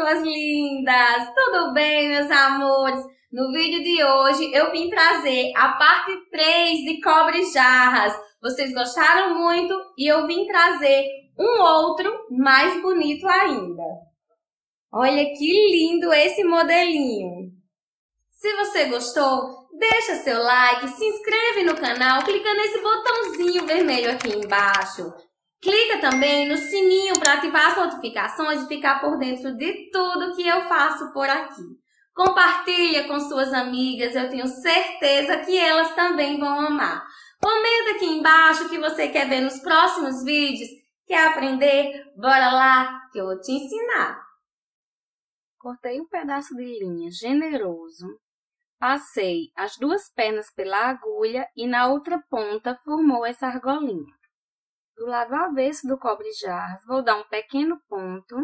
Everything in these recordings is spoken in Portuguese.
suas lindas! Tudo bem, meus amores? No vídeo de hoje eu vim trazer a parte 3 de cobre jarras. Vocês gostaram muito e eu vim trazer um outro mais bonito ainda. Olha que lindo esse modelinho! Se você gostou, deixa seu like, se inscreve no canal, clica nesse botãozinho vermelho aqui embaixo. Clica também no sininho para ativar as notificações e ficar por dentro de tudo que eu faço por aqui. Compartilha com suas amigas, eu tenho certeza que elas também vão amar. Comenta aqui embaixo o que você quer ver nos próximos vídeos. Quer aprender? Bora lá que eu vou te ensinar. Cortei um pedaço de linha generoso, passei as duas pernas pela agulha e na outra ponta formou essa argolinha. Do lado avesso do cobre-jarras, vou dar um pequeno ponto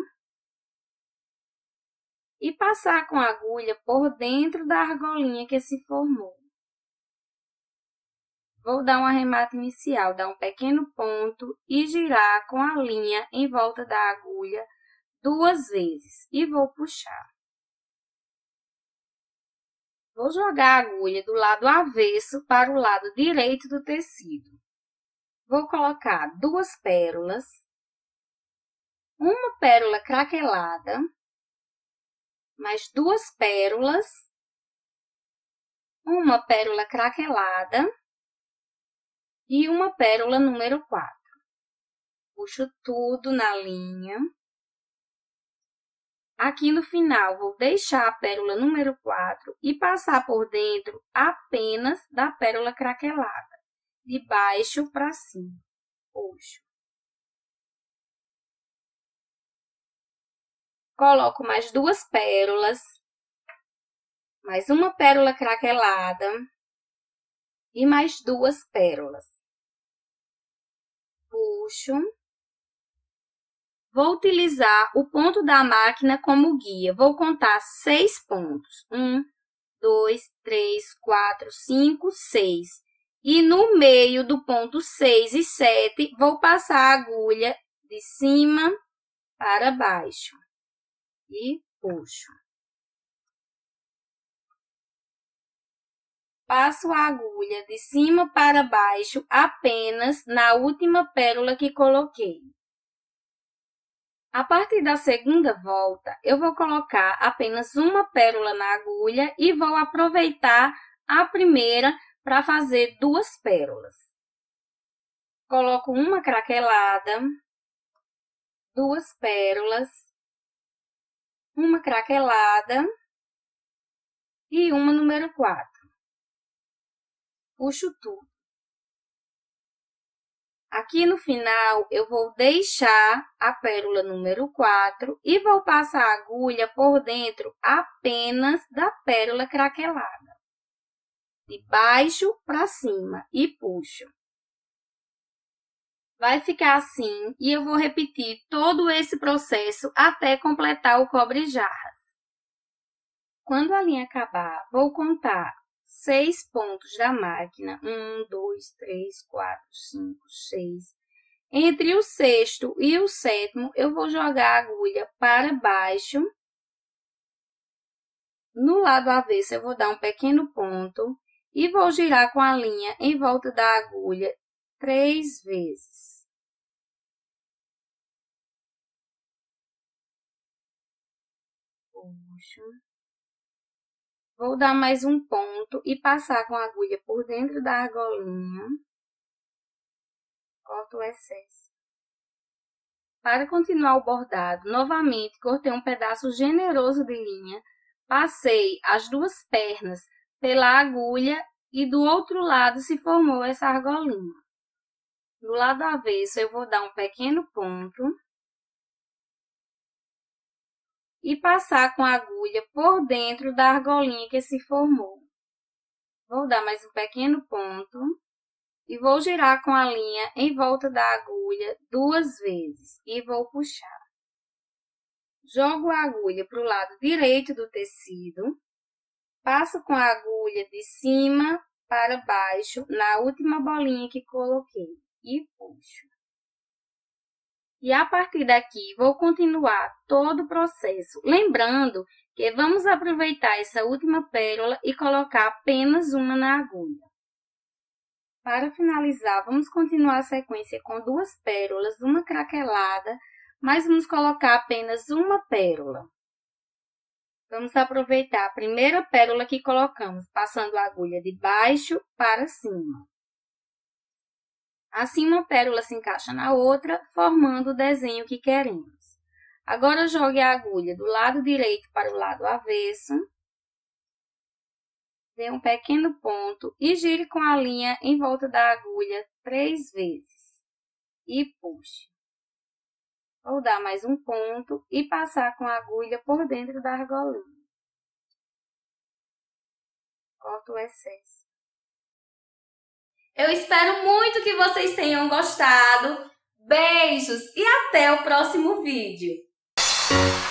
e passar com a agulha por dentro da argolinha que se formou. Vou dar um arremate inicial, dar um pequeno ponto e girar com a linha em volta da agulha 2 vezes e vou puxar. Vou jogar a agulha do lado avesso para o lado direito do tecido. Vou colocar 2 pérolas, uma pérola craquelada, mais 2 pérolas, uma pérola craquelada e uma pérola número 4. Puxo tudo na linha. Aqui no final, vou deixar a pérola número 4 e passar por dentro apenas da pérola craquelada, de baixo para cima. Puxo. Coloco mais 2 pérolas, mais uma pérola craquelada e mais 2 pérolas. Puxo. Vou utilizar o ponto da máquina como guia. Vou contar 6 pontos. 1, 2, 3, 4, 5, 6. E no meio do ponto 6 e 7, vou passar a agulha de cima para baixo. E puxo. Passo a agulha de cima para baixo apenas na última pérola que coloquei. A partir da segunda volta, eu vou colocar apenas uma pérola na agulha e vou aproveitar a primeira para fazer 2 pérolas. Coloco uma craquelada, 2 pérolas, uma craquelada e uma número 4. Puxo tudo. Aqui no final, eu vou deixar a pérola número 4 e vou passar a agulha por dentro apenas da pérola craquelada. De baixo para cima e puxo. Vai ficar assim e eu vou repetir todo esse processo até completar o cobre-jarras. Quando a linha acabar, vou contar 6 pontos da máquina, 1, 2, 3, 4, 5, 6. Entre o 6º e o 7º, eu vou jogar a agulha para baixo. No lado avesso, eu vou dar um pequeno ponto e vou girar com a linha em volta da agulha 3 vezes. Puxo. Vou dar mais um ponto e passar com a agulha por dentro da argolinha. Corto o excesso. Para continuar o bordado, novamente cortei um pedaço generoso de linha, passei as 2 pernas pela agulha e do outro lado se formou essa argolinha. Do lado avesso eu vou dar um pequeno ponto e passar com a agulha por dentro da argolinha que se formou. Vou dar mais um pequeno ponto e vou girar com a linha em volta da agulha 2 vezes e vou puxar. Jogo a agulha para o lado direito do tecido, passo com a agulha de cima para baixo na última bolinha que coloquei e puxo. E a partir daqui, vou continuar todo o processo, lembrando que vamos aproveitar essa última pérola e colocar apenas uma na agulha. Para finalizar, vamos continuar a sequência com 2 pérolas, uma craquelada, mas vamos colocar apenas uma pérola. Vamos aproveitar a primeira pérola que colocamos, passando a agulha de baixo para cima. Assim, uma pérola se encaixa na outra, formando o desenho que queremos. Agora, jogue a agulha do lado direito para o lado avesso. Dê um pequeno ponto e gire com a linha em volta da agulha 3 vezes. E puxe. Vou dar mais um ponto e passar com a agulha por dentro da argolinha. Corto o excesso. Eu espero muito que vocês tenham gostado. Beijos e até o próximo vídeo!